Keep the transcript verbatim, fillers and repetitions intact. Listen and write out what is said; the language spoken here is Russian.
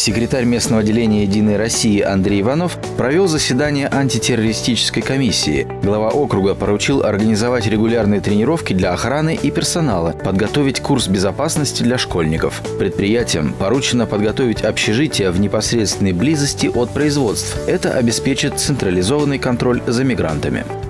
Секретарь местного отделения «Единой России» Андрей Иванов провел заседание антитеррористической комиссии. Глава округа поручил организовать регулярные тренировки для охраны и персонала, подготовить курс безопасности для школьников. Предприятиям поручено подготовить общежития в непосредственной близости от производств. Это обеспечит централизованный контроль за мигрантами.